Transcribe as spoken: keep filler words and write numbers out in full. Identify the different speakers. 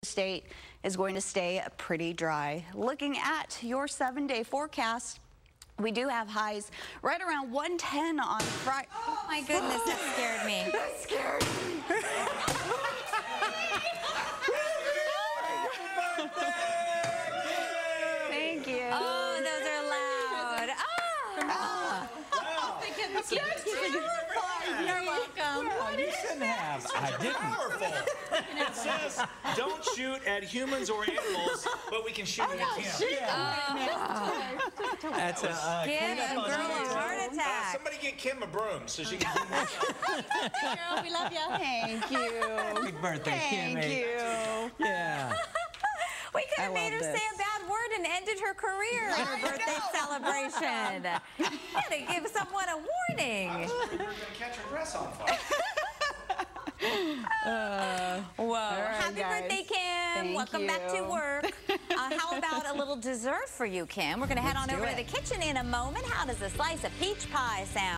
Speaker 1: State is going to stay pretty dry. Looking at your seven-day forecast, we do have highs right around one ten on Friday.
Speaker 2: Oh my goodness, that scared me.
Speaker 1: That scared me. Thank you.
Speaker 2: Oh, those are loud. Ah!
Speaker 1: Oh.
Speaker 2: You're welcome.
Speaker 3: Well, you shouldn't have. I didn't.
Speaker 4: Powerful. It says, don't shoot at humans or animals, but we can shoot at him.
Speaker 3: Yeah. That's a uh,
Speaker 2: Give
Speaker 3: clean up
Speaker 2: a
Speaker 3: on
Speaker 2: girl a
Speaker 3: YouTube.
Speaker 2: heart
Speaker 4: Uh,
Speaker 2: attack.
Speaker 4: somebody get Kim a broom so she can do more stuff.
Speaker 1: Girl, we love you. Thank you.
Speaker 3: Happy birthday, Kim.
Speaker 1: Thank you.
Speaker 3: Yeah.
Speaker 2: We could
Speaker 1: I
Speaker 2: have made her
Speaker 1: love
Speaker 2: say
Speaker 1: this.
Speaker 2: a bad word and ended her career in her birthday celebration. You gotta give someone a warning.
Speaker 4: You're going to catch her dress on fire.
Speaker 1: Uh,
Speaker 2: Whoa.
Speaker 1: right,
Speaker 2: Happy
Speaker 1: guys.
Speaker 2: birthday, Kim.
Speaker 1: Thank
Speaker 2: Welcome back to
Speaker 1: you.
Speaker 2: work. Uh, how about a little dessert for you, Kim? We're going to head
Speaker 1: Let's
Speaker 2: on
Speaker 1: do
Speaker 2: over to
Speaker 1: it.
Speaker 2: the kitchen in a moment. How does a slice of peach pie sound?